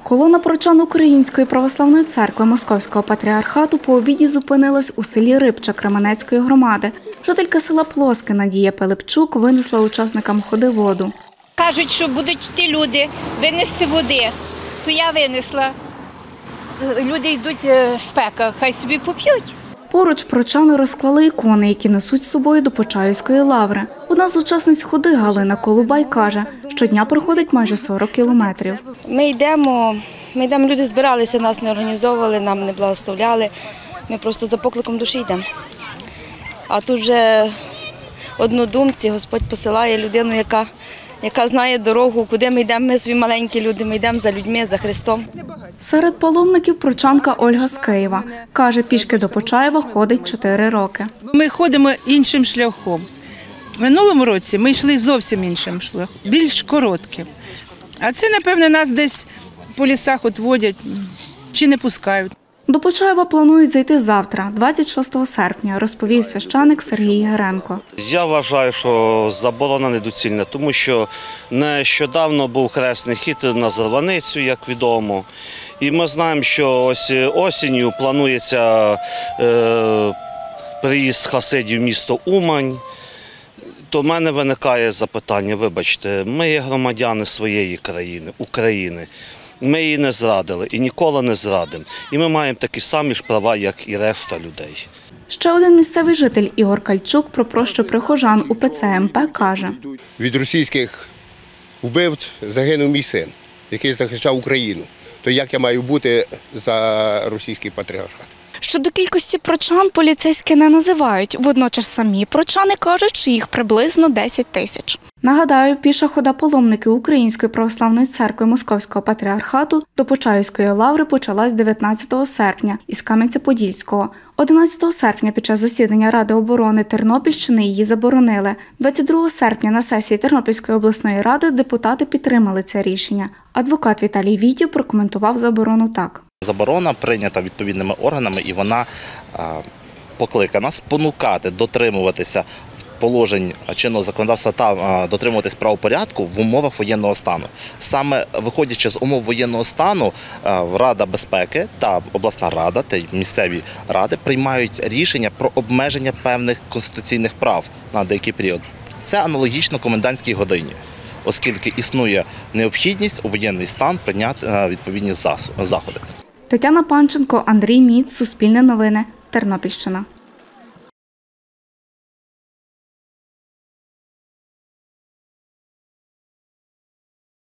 Колона прочан Української православної церкви Московського патріархату по обіді зупинилась у селі Рибча Кременецької громади. Жителька села Плоске Надія Пилипчук винесла учасникам ходи воду. Кажуть, що будуть йти люди винести води, то я винесла. Люди йдуть спека, хай собі поп'ють. Поруч прочани розклали ікони, які несуть з собою до Почаївської лаври. Одна з учасниць ходи Галина Колубай каже, щодня проходить майже 40 кілометрів. Ми йдемо, люди збиралися, нас не організовували, нам не благословляли. Ми просто за покликом душі йдемо. А тут вже однодумці Господь посилає людину, яка знає дорогу, куди ми йдемо. Ми свої маленькі люди, ми йдемо за людьми, за Христом. Серед паломників прочанка Ольга з Києва. Каже, пішки до Почаєва ходить 4 роки. Ми ходимо іншим шляхом. В минулому році ми йшли зовсім іншим шляхом, більш коротким. А це, напевне, нас десь по лісах відводять чи не пускають. До Почаєва планують зайти завтра, 26 серпня, розповів священик Сергій Геренко. Я вважаю, що заборона недоцільна, тому що нещодавно був хресний хід на Зарваницю, як відомо. І ми знаємо, що ось осінню планується приїзд хасидів в місто Умань. То в мене виникає запитання, вибачте, ми є громадяни своєї країни, України. Ми її не зрадили і ніколи не зрадимо. І ми маємо такі самі ж права, як і решта людей. Ще один місцевий житель Ігор Кальчук про прощу прихожан УПЦ МП каже. Від російських вбивць загинув мій син, який захищав Україну. То як я маю бути за російський патріархат? Щодо кількості прочан поліцейські не називають. Водночас самі прочани кажуть, що їх приблизно 10 тисяч. Нагадаю, піша хода паломників Української православної церкви Московського патріархату до Почаївської лаври почалась 19 серпня із Кам'янця-Подільського. 11 серпня під час засідання Ради оборони Тернопільщини її заборонили. 22 серпня на сесії Тернопільської обласної ради депутати підтримали це рішення. Адвокат Віталій Вітів прокоментував заборону так. Заборона прийнята відповідними органами і вона покликана спонукати дотримуватися положень чинного законодавства та дотримуватись правопорядку в умовах воєнного стану. Саме виходячи з умов воєнного стану, Рада безпеки та обласна рада та місцеві ради приймають рішення про обмеження певних конституційних прав на деякий період. Це аналогічно комендантській годині, оскільки існує необхідність у воєнний стан прийняти відповідні заходи. Тетяна Панченко, Андрій Міц, Суспільне новини, Тернопільщина.